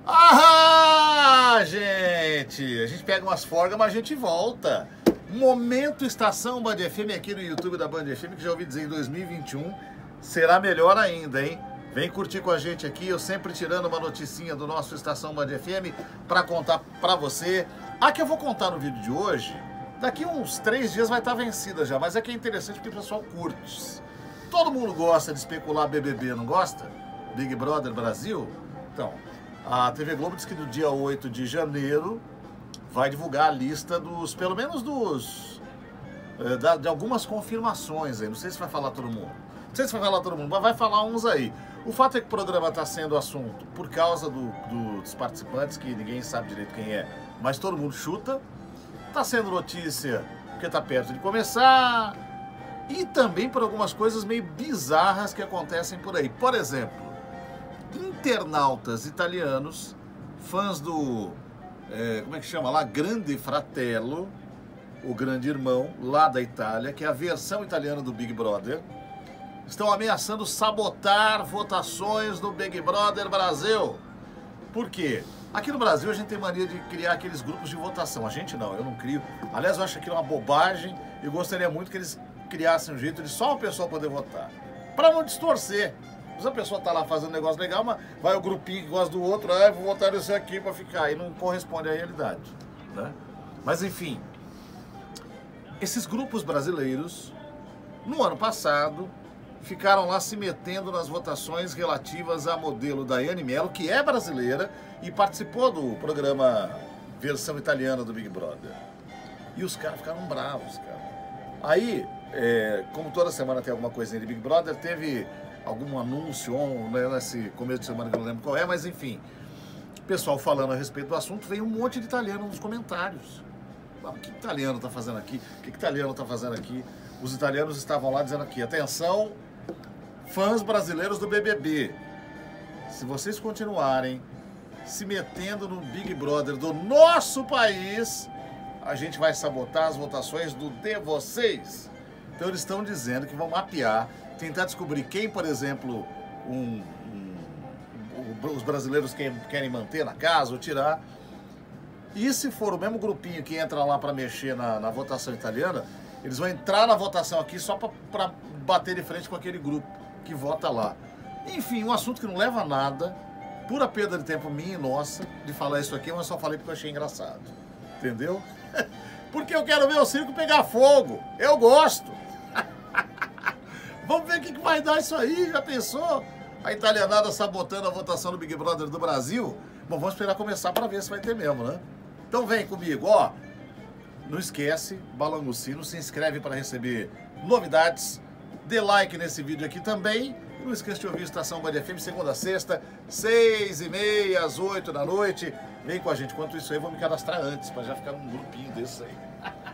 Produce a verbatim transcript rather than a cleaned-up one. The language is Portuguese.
Ah, gente! A gente pega umas folgas, mas a gente volta. Momento Estação Band F M aqui no YouTube da Band F M, que já ouvi dizer em dois mil e vinte e um será melhor ainda, hein? Vem curtir com a gente aqui, eu sempre tirando uma noticinha do nosso Estação Band F M para contar para você. A que eu vou contar no vídeo de hoje, daqui uns três dias vai estar vencida já, mas é que é interessante porque o pessoal curte. Todo mundo gosta de especular B B B, não gosta? Big Brother Brasil? Então, a T V Globo diz que no dia oito de janeiro vai divulgar a lista dos, pelo menos dos, é, de algumas confirmações aí. Não sei se vai falar todo mundo. Não sei se vai falar todo mundo, mas vai falar uns aí. O fato é que o programa está sendo assunto por causa do, do, dos participantes, que ninguém sabe direito quem é, mas todo mundo chuta. Está sendo notícia porque está perto de começar. E também por algumas coisas meio bizarras que acontecem por aí. Por exemplo, internautas italianos, fãs do, é, como é que chama lá? Grande Fratello, o Grande Irmão, lá da Itália, que é a versão italiana do Big Brother, estão ameaçando sabotar votações do Big Brother Brasil. Por quê? Aqui no Brasil a gente tem mania de criar aqueles grupos de votação. A gente não, eu não crio. Aliás, eu acho aquilo uma bobagem. Eu gostaria muito que eles criassem um jeito de só uma pessoa poder votar, para não distorcer. Se a pessoa tá lá fazendo um negócio legal, mas vai o grupinho que gosta do outro, ah, vou votar nesse aqui para ficar, e não corresponde à realidade, né? Mas enfim, esses grupos brasileiros, no ano passado, ficaram lá se metendo nas votações relativas a modelo Daiane Mello, que é brasileira e participou do programa versão italiana do Big Brother. E os caras ficaram bravos, cara. Aí, é, como toda semana tem alguma coisinha de Big Brother, teve algum anúncio, né, nesse começo de semana que eu não lembro qual é, mas enfim, o pessoal falando a respeito do assunto, veio um monte de italiano nos comentários. O que que italiano tá fazendo aqui? O que que italiano tá fazendo aqui? Os italianos estavam lá dizendo aqui, atenção, fãs brasileiros do B B B, se vocês continuarem se metendo no Big Brother do nosso país, a gente vai sabotar as votações do de vocês. Então eles estão dizendo que vão mapear, tentar descobrir quem, por exemplo, um, um, os brasileiros que querem manter na casa ou tirar. E se for o mesmo grupinho que entra lá para mexer na, na votação italiana, eles vão entrar na votação aqui só para bater de frente com aquele grupo que vota lá. Enfim, um assunto que não leva a nada, pura perda de tempo minha e nossa de falar isso aqui, mas só falei porque eu achei engraçado. Entendeu? Porque eu quero ver o circo pegar fogo. Eu gosto. Vamos ver o que vai dar isso aí, já pensou? A italianada sabotando a votação do Big Brother do Brasil? Bom, vamos esperar começar para ver se vai ter mesmo, né? Então vem comigo, ó. Não esquece, balanga o sino, se inscreve para receber novidades. Dê like nesse vídeo aqui também. Não esqueça de ouvir Estação Band F M, segunda a sexta, seis e meia, às oito da noite. Vem com a gente. Enquanto isso aí, vou me cadastrar antes, para já ficar num grupinho desse aí.